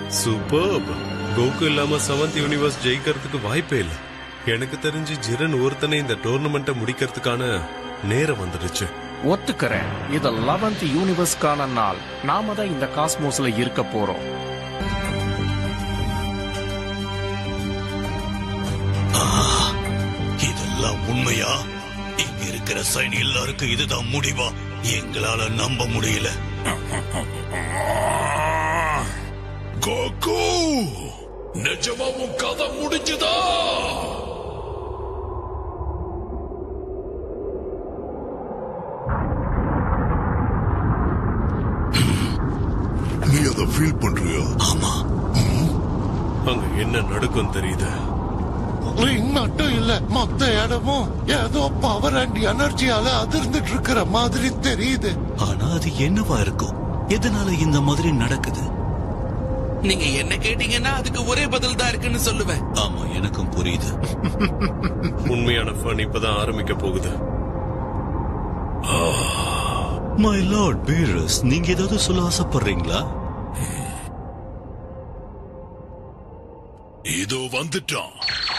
Superb. Coco இல்லாம 7th universe ஜெயிக்கிறதுக்கு வாய்ப்பே இல்ல. எனக்கு தெரிஞ்சு ஜிரன் ஒருத்தனை இந்த டோர்னமெண்ட்டை முடிக்கிறதுக்கான நேரம் வந்துடுச்சு. ஒத்துக்கிறேன். இது 11th யூனிவர்ஸ்க்கான நாள். நாம தான் இந்த காஸ்மோஸ்ல இருக்க போறோம். இதெல்லாம் உண்மையா? இங்க இருக்கிற சைன் எல்லாருக்கும் இதுதான் முடிவா? எங்களால நம்ப முடியல. கோகு, நிஜமாவும் கதை முடிஞ்சுதா? நீ அதை ஃபீல் பண்றியா? ஆமா. அங்க என்ன நடக்கும் தெரியுது. ரிங் மட்டும் இல்ல, மொத்த இடமும் ஏதோ பவர் அண்ட் எனர்ஜியால அதிர்ந்துட்டு இருக்கிற மாதிரி தெரியுது. ஆனா அது என்னவா இருக்கும்? எதனால இந்த மாதிரி நடக்குது? நீங்க என்ன கேட்டீங்கன்னா அதுக்கு ஒரே பதில் தான் இருக்குன்னு சொல்லுவேன். ஆமா, எனக்கும் புரியுது. உண்மையான ஃபன் இப்பதான் ஆரம்பிக்க போகுது. மை லார்ட் பீரஸ், நீங்க ஏதாவது சொல்ல ஆசைப்படுறீங்களா? இதோ வந்துட்டான்.